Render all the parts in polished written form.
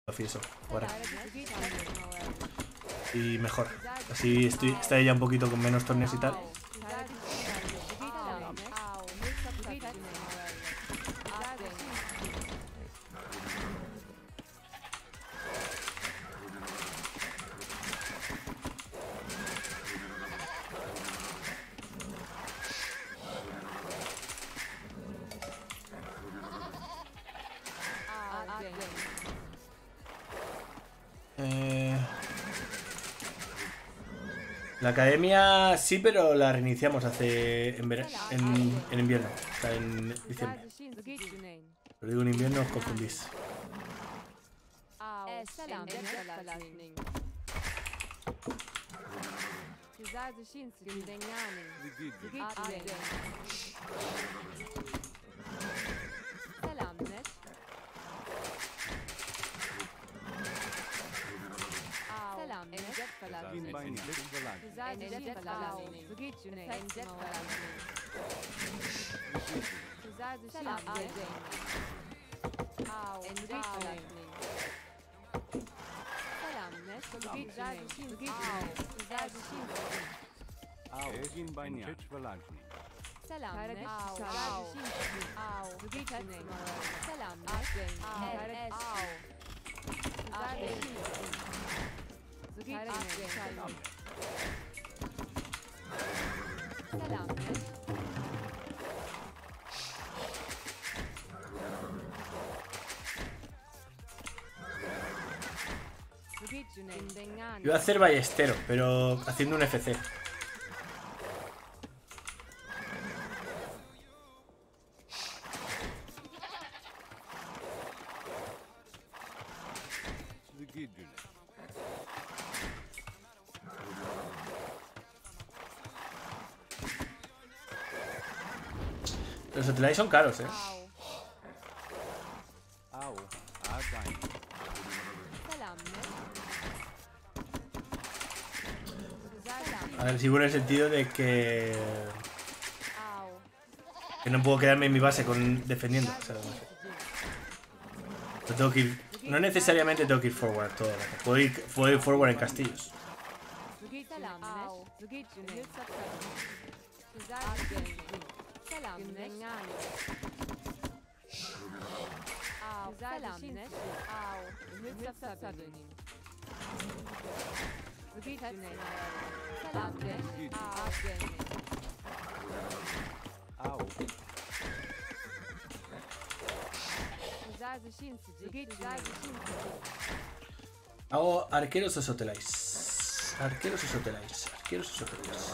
eso, ahora. Y mejor. Así está ella un poquito con menos torneos y tal. La academia sí, pero la reiniciamos hace en invierno, o sea, en diciembre. Pero digo en invierno, os confundís. Iba a hacer ballestero, pero haciendo un FC. Los Sotelai son caros, Agresivo en el sentido de que no puedo quedarme en mi base defendiendo. O sea, no tengo que ir, no necesariamente tengo que ir forward todo el rato. Puedo ir forward en castillos. Hago arqueros o Sotelais. Arqueros o Sotelais. Arqueros o Sotelais.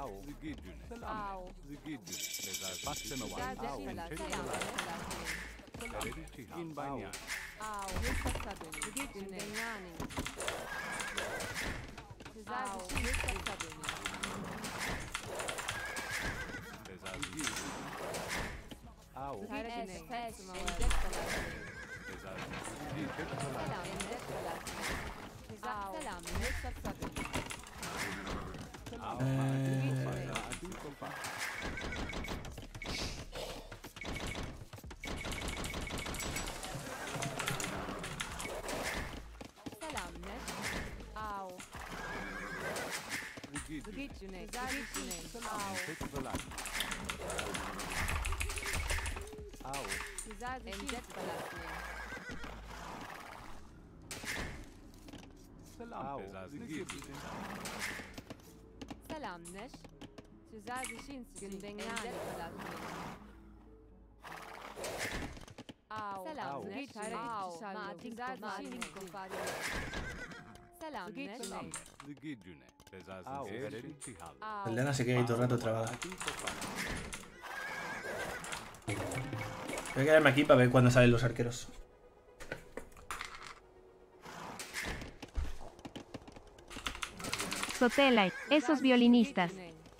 El Lena se queda ahí todo el rato trabada. Voy a quedarme aquí para ver cuándo salen los arqueros. Sotelite, esos violinistas.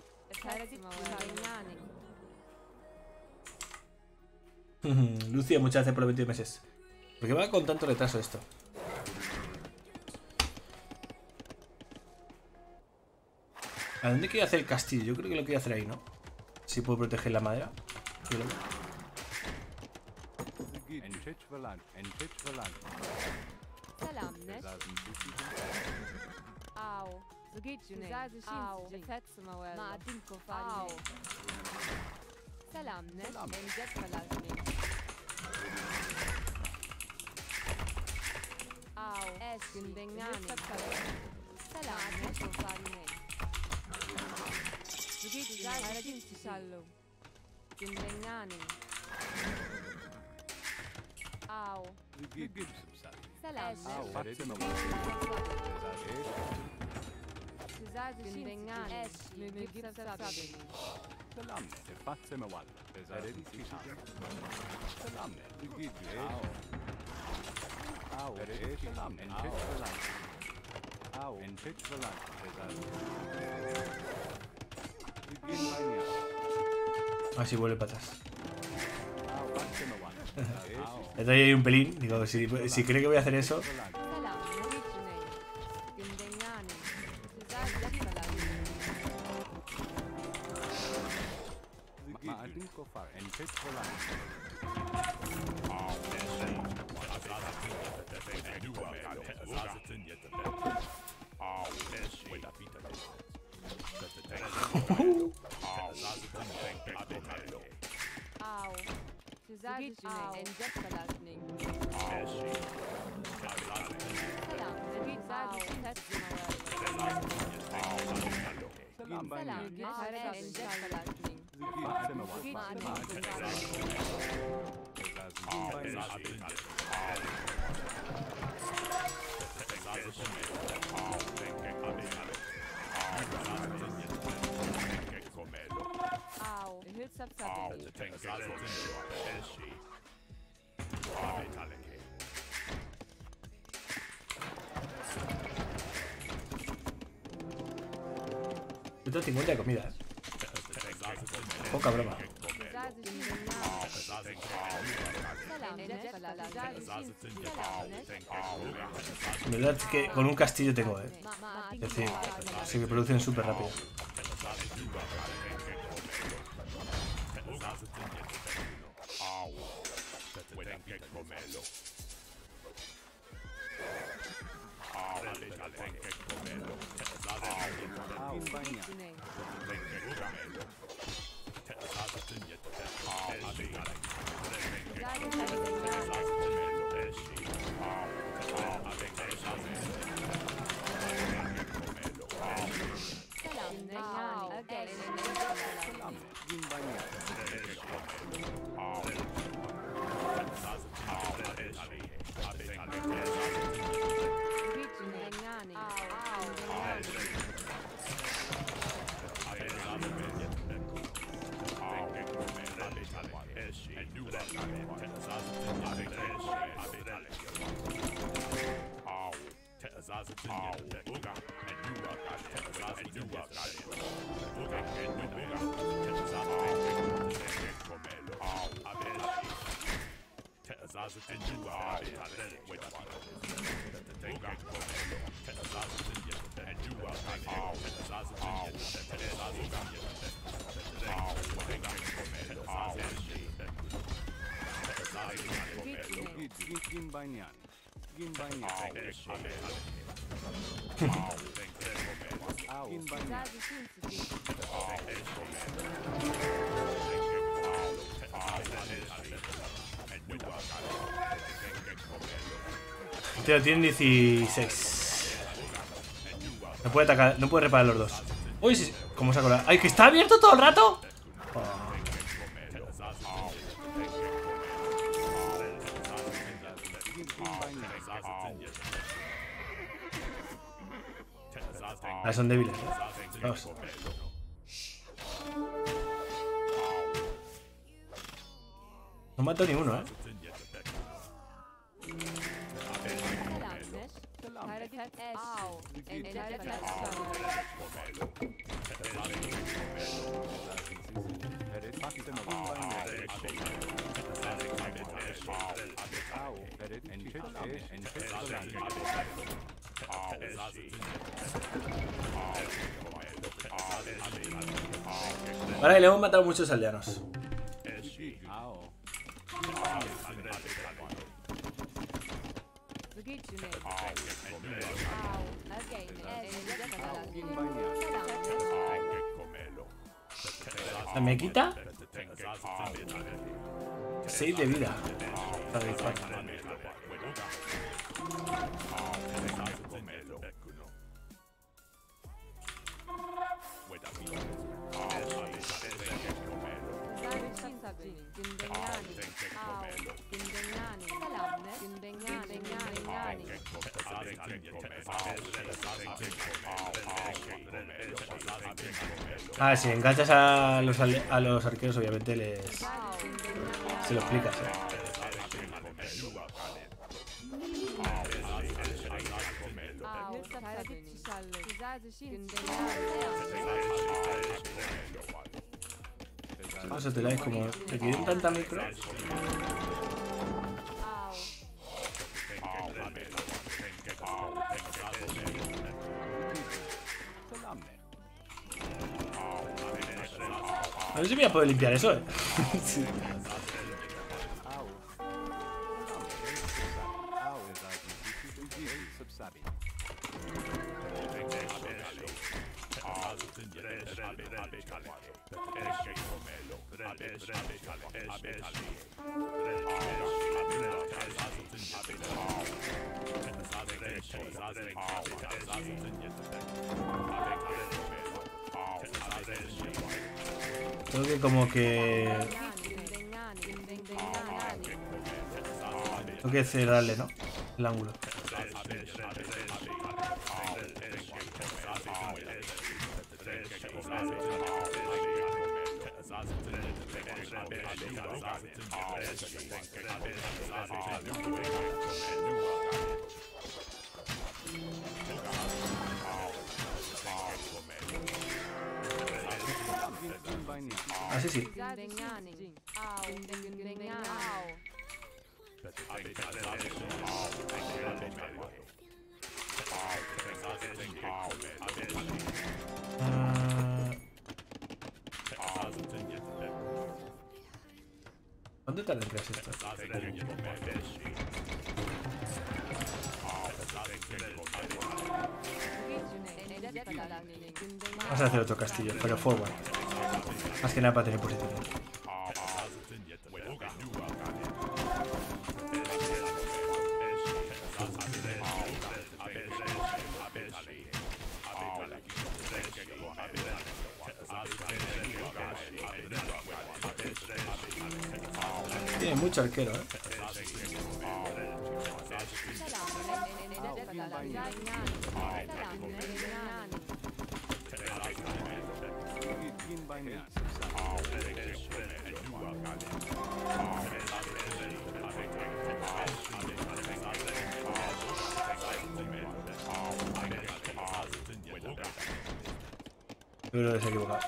Lucia, muchas gracias por los 20 meses. ¿Por qué va con tanto retraso esto? ¿A dónde quiero hacer el castillo? Yo creo que lo quiero hacer ahí, ¿no? Si puedo proteger la madera. Así vuelve para atrás. Le doy ahí un pelín. Digo, si cree que voy a hacer eso. Yo tengo 50 de comida, ¿eh? Poca broma. La verdad es que con un castillo tengo, ¿eh? Es decir, se producen súper rápido. Tío, tienen 16. No puede atacar, no puede reparar los dos. Uy, sí, ¿cómo saco la...? ¡Ay, que está abierto todo el rato! Oh. Ah, son débiles, ¿eh? Vamos. No mato ni uno, ¿eh? Vale, le hemos matado muchos aldeanos. ¿Me quita? 6 de vida. Ah, si enganchas a los arqueros, obviamente se lo explicas, ¿eh? No se te la es como... ¿Te quieren tanta micro? A ver si voy a poder limpiar eso, ¿eh? Sí. Creo que como que... Tengo que cerrarle, ¿no? El ángulo. Así sí. ¿Dónde te arreglas esto? Vamos a hacer otro castillo, pero forward. Más que nada para tener posición. Tiene mucho arquero, ¿eh? Yo creo que se ha equivocado.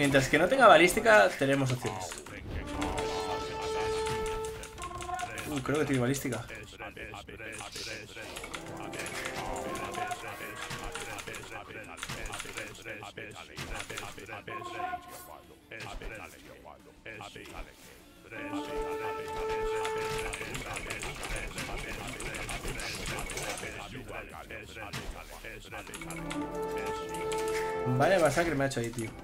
Mientras que no tenga balística, tenemos opciones. Creo que tiene balística. Vaya masacre me ha hecho ahí, tío.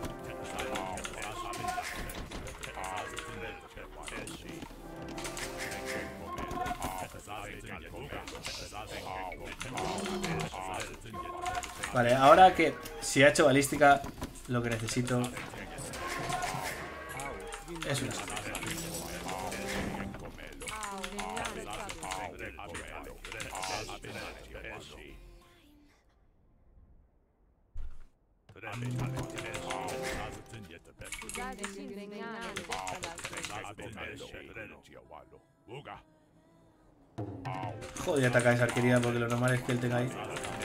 Vale, ahora que si ha hecho balística, lo que necesito es una. Joder, ataca esa arquería porque lo normal es que él tenga ahí.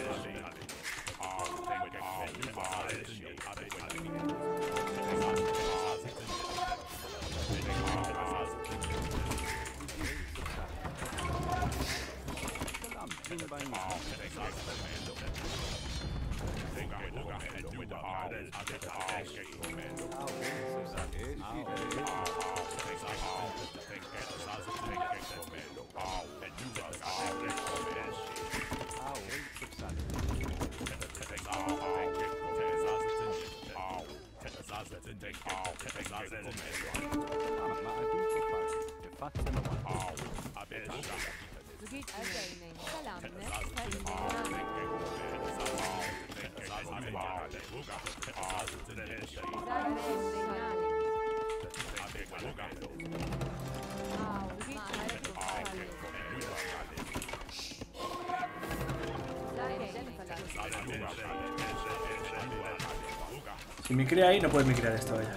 Si me crea ahí, no puedes me crear esto, vaya.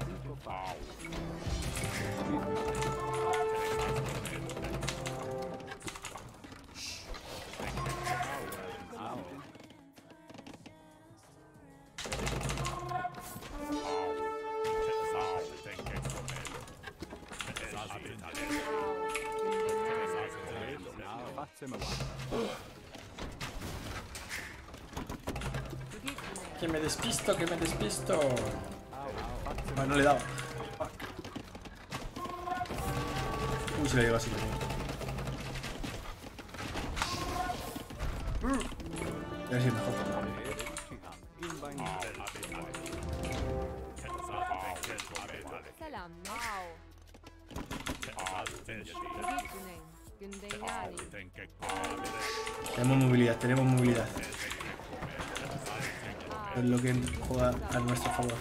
Que me despisto, que me despisto. Bueno, no le he dado. Uy, se lo lleva así. A ver si es mejor. Tenemos movilidad, tenemos movilidad. Es lo que juega a nuestro favor.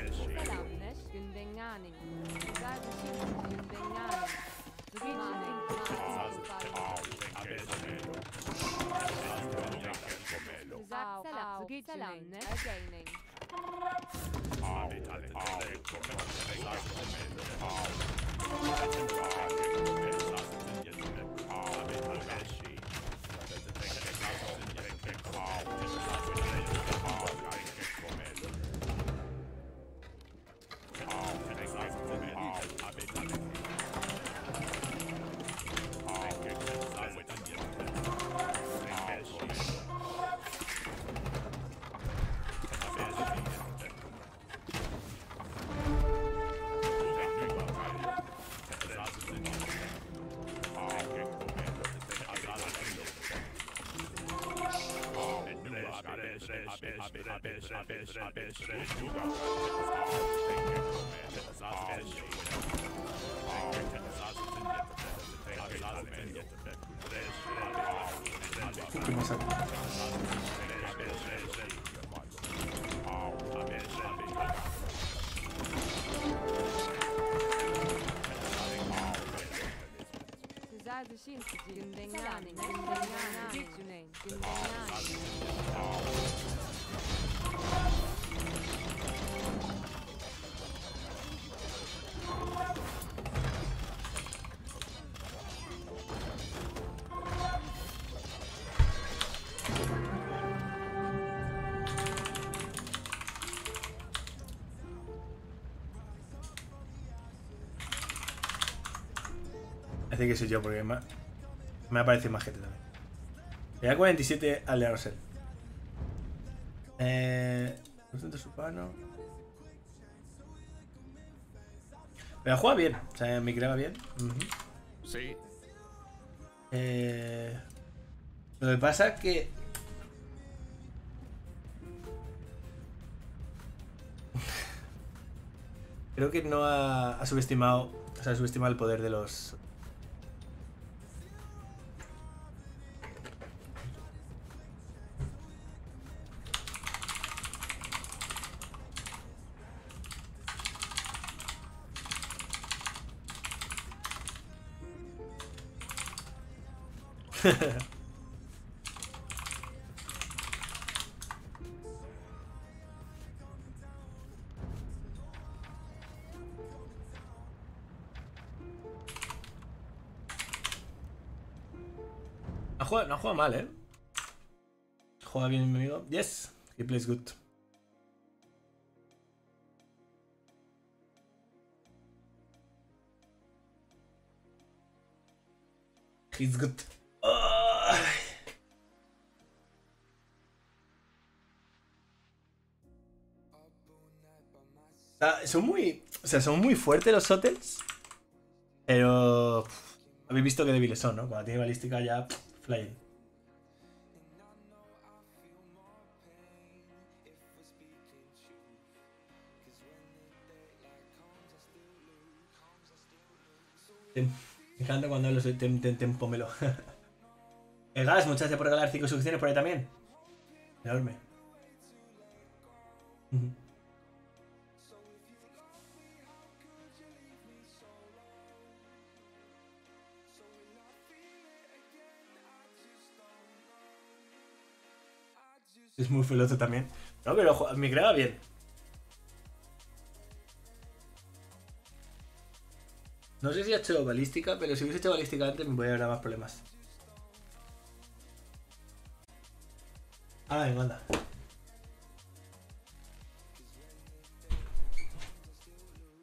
¿Qué pasa? parece que soy yo porque me ha parecido más gente también. Le da 47 al de Arosel. Urbano. Pero juega bien, o sea, me creaba bien. Sí. Lo que pasa es que creo que no ha subestimado, o sea, ha subestimado el poder de los... No juega mal, ¿eh? Juega bien mi amigo. Yes, he plays good. He's good. Son muy... O sea, son muy fuertes los Sotels. Pero... Habéis visto qué débiles son, ¿no? Cuando tiene balística ya... Flying. Me encanta cuando hablo de tempómelo. El gas, muchas gracias por regalar 5 suscripciones por ahí también. Enorme. Es muy feloso también. No, pero me creaba bien. No sé si ha hecho balística, pero si hubiese hecho balística antes me podría haber dado más problemas. Ah, venga, anda.